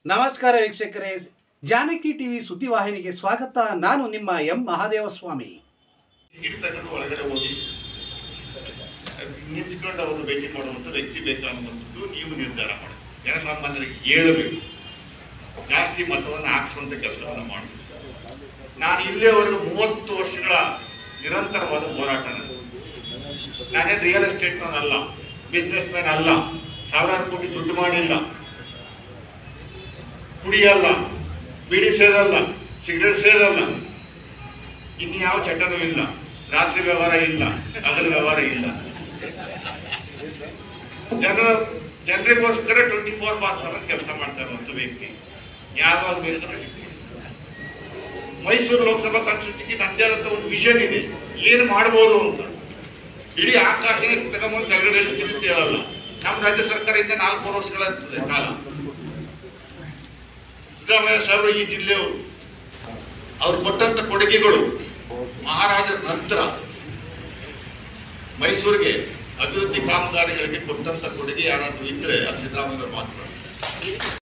ನಮಸ್ಕಾರ ವೀಕ್ಷಕರೇ, ಜಾನಕಿ ಟಿವಿ ಸುದ್ದಿವಾಹಿನಿಗೆ ಸ್ವಾಗತ. ನಾನು ನಿಮ್ಮ ಎಂ ಮಹಾದೇವಸ್ವಾಮಿ. ಒಳಗಡೆ ಹೋಗಿ ನಿಂತ್ಕೊಂಡು ಅವರು ಭೇಟಿ ಮಾಡುವಂಥ ವ್ಯಕ್ತಿ ಬೇಕಾಗುವಂಥದ್ದು ನೀವು ನಿರ್ಧಾರ ಮಾಡಿ. ಜನಸಾಮಾನ್ಯರಿಗೆ ಹೇಳಬೇಕು, ಜಾಸ್ತಿ ಮತವನ್ನು ಹಾಕಿಸುವಂಥ ಕೆಲಸವನ್ನು ಮಾಡಬೇಕು. ನಾನು ಇಲ್ಲಿಯವರೆಗೂ 30 ವರ್ಷಗಳ ನಿರಂತರವಾದ ಹೋರಾಟ. ನಾನೇನು ರಿಯಲ್ ಎಸ್ಟೇಟ್ ಮ್ಯಾನ್ ಅಲ್ಲ, ಬಿಸ್ನೆಸ್ ಮ್ಯಾನ್ ಅಲ್ಲ, ಸಾವಿರಾರು ಕೋಟಿ ದುಡ್ಡು ಮಾಡಿಲ್ಲ, ಕುಡಿಯಲ್ಲ, ಬೀಡಿ ಸೇದಲ್ಲ, ಸಿಗರೇಟ್ ಸೇದಲ್ಲ, ಇನ್ಯಾವ ಚಟನೂ ಇಲ್ಲ, ರಾತ್ರಿ ವ್ಯವಹಾರ ಇಲ್ಲ, ಹಗಲು ವ್ಯವಹಾರ ಇಲ್ಲ. ಜನರಿಗೋಸ್ಕರ 24/7 ಕೆಲಸ ಮಾಡ್ತಾ ಇರುವಂಥ ವ್ಯಕ್ತಿ. ಯಾವಾಗ ಬೇಕಾದ್ರೂ ಸಿಗ್ತೀನಿ. ಮೈಸೂರು ಲೋಕಸಭಾ ಕಾನ್ಸ್ಟಿಟ್ಯೂನ್ಸಿಗೆ ನನ್ನದೇ ಆದಂಥ ಒಂದು ವಿಷನ್ ಇದೆ, ಏನು ಮಾಡ್ಬೋದು ಅಂತ. ಇಡೀ ಆಕಾಶನೇ ತಗೊಂಡು ಕೆಳಗಡೆ ಅಂತ ಹೇಳಲ್ಲ. ನಮ್ಮ ರಾಜ್ಯ ಸರ್ಕಾರದಿಂದ 4 ವರ್ಷಗಳ ಕಾಲ ಸಿದ್ದರಾಮಯ್ಯ ಸಾಹೇಬರು ಈ ಜಿಲ್ಲೆಯವರು ಅವ್ರು ಕೊಟ್ಟಂತ ಕೊಡುಗೆಗಳು, ಮಹಾರಾಜರ ನಂತರ ಮೈಸೂರಿಗೆ ಅಭಿವೃದ್ಧಿ ಕಾಮಗಾರಿಗಳಿಗೆ ಕೊಟ್ಟಂತ ಕೊಡುಗೆ ಯಾರಾದ್ರೂ ಇದ್ರೆ ಅದು ಸಿದ್ದರಾಮಯ್ಯ ಮಾತ್ರ.